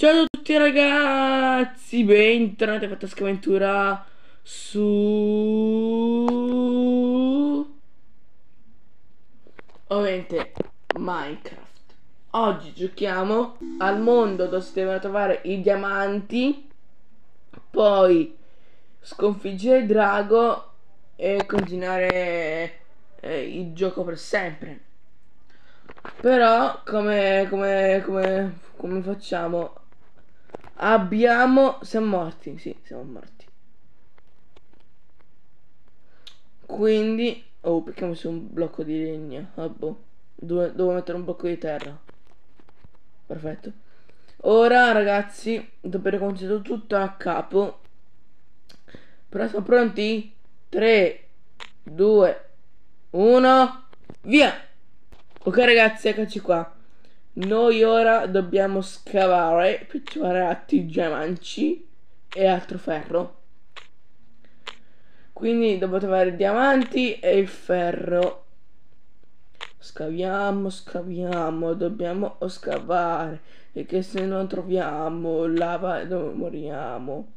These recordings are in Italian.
Ciao a tutti ragazzi, bentornati a Fantasca Avventura su ovviamente Minecraft. Oggi giochiamo al mondo dove si devono trovare i diamanti, poi sconfiggere il drago e continuare il gioco per sempre. Però come facciamo? Siamo morti, sì, siamo morti. Quindi, oh, perché ho messo un blocco di legno? Ah, boh. Devo mettere un blocco di terra. Perfetto. Ora, ragazzi, dopo aver concluso tutto a capo. Però siamo pronti? 3, 2, 1, via! Ok, ragazzi, eccoci qua. Noi ora dobbiamo scavare per trovare altri diamanti e altro ferro. Quindi devo trovare i diamanti e il ferro. Scaviamo, dobbiamo scavare. Perché se non troviamo lava moriamo.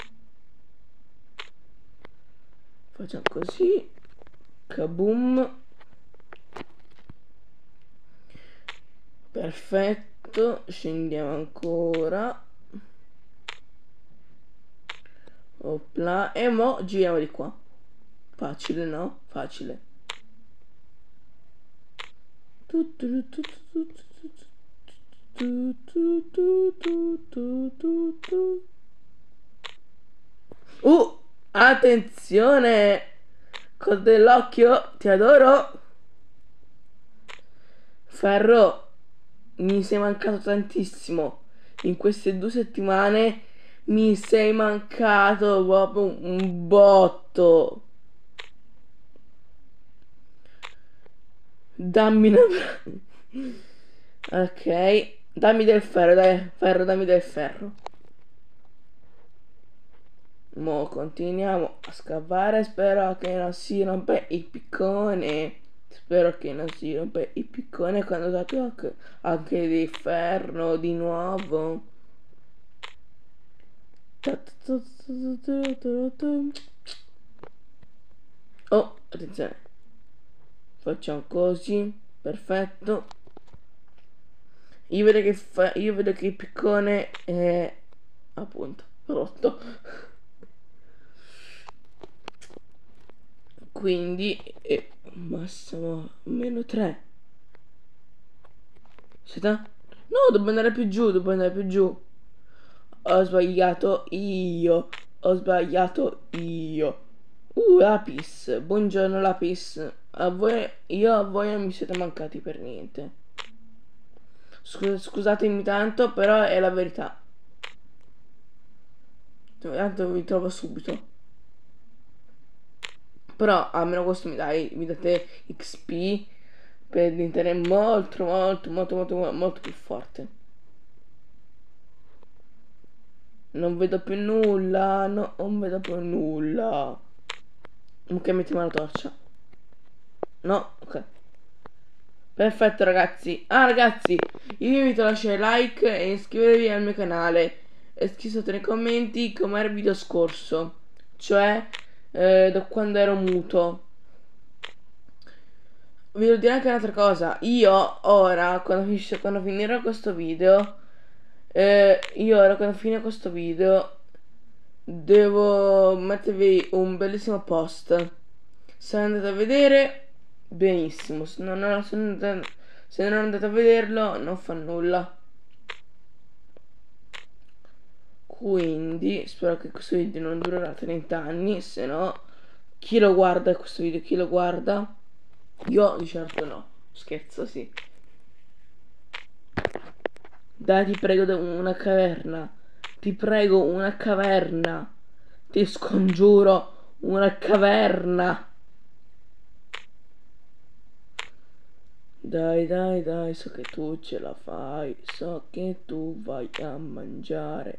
Facciamo così. Kaboom. Perfetto. Scendiamo ancora. Opla. E mo giriamo di qua. Facile, no? Facile. Attenzione! Con dell'occhio, ti adoro! Ferro, mi sei mancato tantissimo. In queste 2 settimane mi sei mancato proprio un botto. Dammi una... Ok, dammi del ferro, dai, ferro, dammi del ferro. Mo continuiamo a scavare, spero che non si rompe il piccone. Spero che non si rompe il piccone quando dato anche di ferro di nuovo. Oh, attenzione. Facciamo così, perfetto. Io vedo che il piccone è appunto rotto. Quindi massimo -3. Aspetta. No, devo andare più giù, devo andare più giù. Ho sbagliato io. Ho sbagliato io. Lapis. Buongiorno Lapis. A voi non mi siete mancati per niente. Scusatemi tanto, però è la verità. Tanto vi trovo subito. Però almeno questo mi date XP per diventare molto più forte. Non vedo più nulla, no, non vedo più nulla. Ok, mettiamo la torcia. No, ok. Perfetto ragazzi. Ah ragazzi, io vi invito a lasciare like e iscrivervi al mio canale. E scrivete nei commenti com'era il video scorso. Cioè, da quando ero muto. Vi devo dire anche un'altra cosa. Io ora, quando finirò questo video, devo mettervi un bellissimo post. Se andate a vedere, benissimo. Se non andate a vederlo, non fa nulla. Quindi, spero che questo video non durerà 30 anni. Se no, chi lo guarda questo video? Chi lo guarda? Io di certo no. Scherzo, sì. Dai, ti prego, una caverna. Ti prego, una caverna. Ti scongiuro, una caverna. Dai, so che tu ce la fai. So che tu vai a mangiare.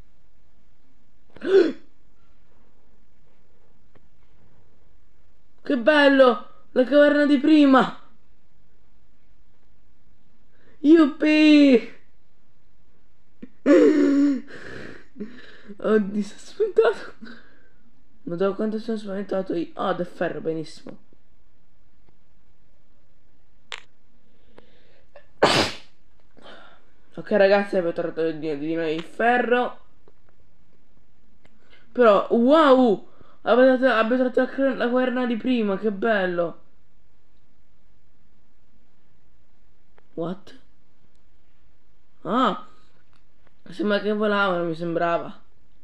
Che bello! La caverna di prima! Yuppie! Oddio, sono spaventato. Madonna, quanto sono spaventato io. Oh, del ferro, benissimo. Ok ragazzi, abbiamo trovato di noi il ferro. Però, wow! Abbiamo trovato la caverna di prima, che bello. What? Ah, sembra che volavano, mi sembrava.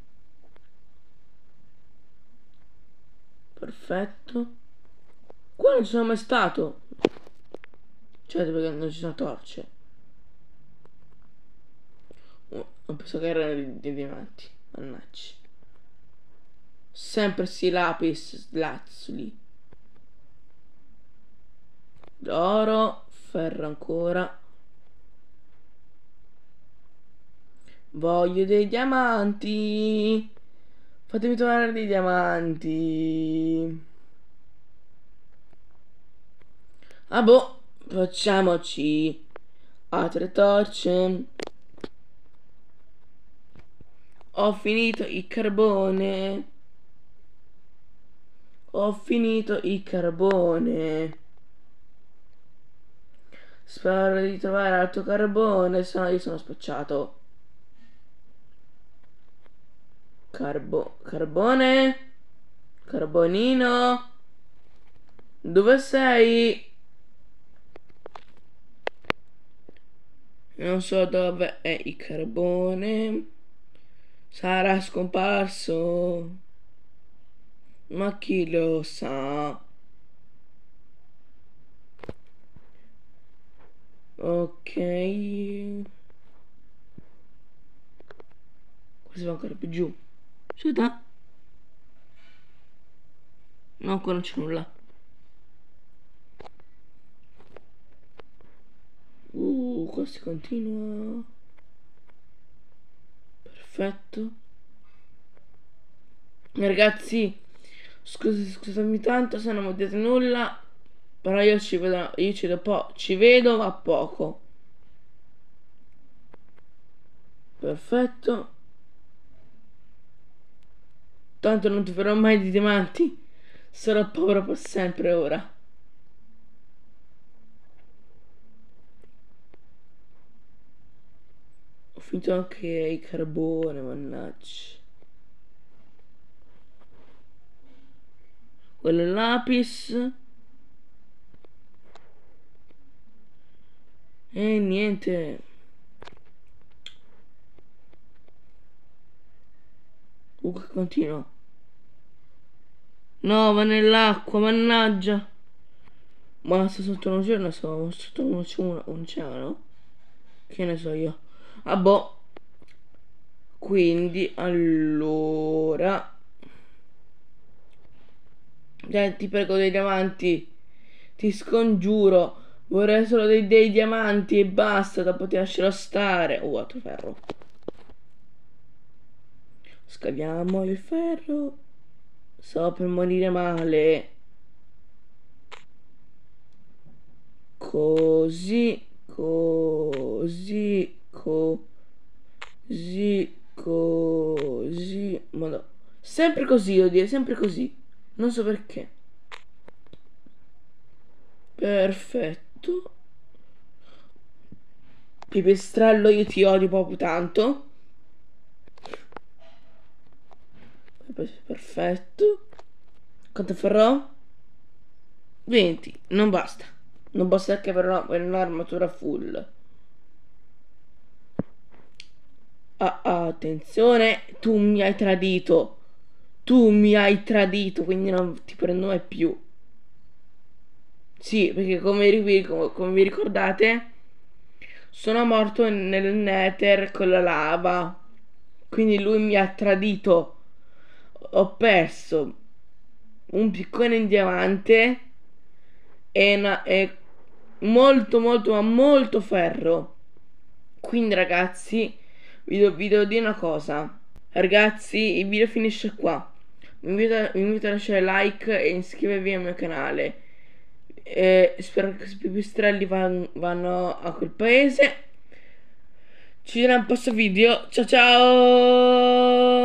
Perfetto. Qua non ci sono mai stato. Cioè, perché non ci sono torce. Ho pensato che erano di diamanti. Mannaggia. Sempre sti lapis lazzuli. Oro, ferro ancora. Voglio dei diamanti. Fatemi trovare dei diamanti. Ah boh, facciamoci altre torce. Ho finito il carbone. Ho finito il carbone. Spero di trovare altro carbone, se no io sono spacciato. Carbone? Carbonino? Dove sei? Non so dove è il carbone. Sarà scomparso. Ma chi lo sa? Ok. Questo va ancora più giù. Aspetta. No, qua non c'è nulla. Qua si continua. Perfetto. Ragazzi, scusami tanto se non mi dite nulla. Però io ci vedo ma poco. Perfetto. Tanto non ti farò mai di diamanti. Sarò povero per sempre ora. Ho finito anche il carbone, mannaggia. Quello è il lapis. E niente. Che continua. No, va nell'acqua, mannaggia. Ma sto sotto un giorno, sto sotto un oceano. Che ne so io. Ah boh. Quindi, allora. Dai, ti prego dei diamanti. Ti scongiuro. Vorrei solo dei diamanti e basta. Dopo ti lascerò stare. Altro ferro. Scaviamo il ferro. Sto per morire male. Così, così, così, così. Ma no. Sempre così, devo dire, sempre così. Non so perché. Perfetto. Pipistrello, io ti odio proprio tanto. Perfetto. Quanto farò? 20. Non basta. Non basta che avrò un'armatura full. Attenzione, tu mi hai tradito. Tu mi hai tradito, quindi non ti prendo mai più. Sì, perché come vi ricordate, sono morto nel Nether con la lava. Quindi lui mi ha tradito. Ho perso un piccone in diamante e molto molto ma molto ferro. Quindi ragazzi, vi devo dire una cosa. Ragazzi, il video finisce qua. Vi invito a lasciare like e iscrivervi al mio canale. Spero che questi pipistrelli vanno a quel paese. Ci vediamo al prossimo video. Ciao ciao!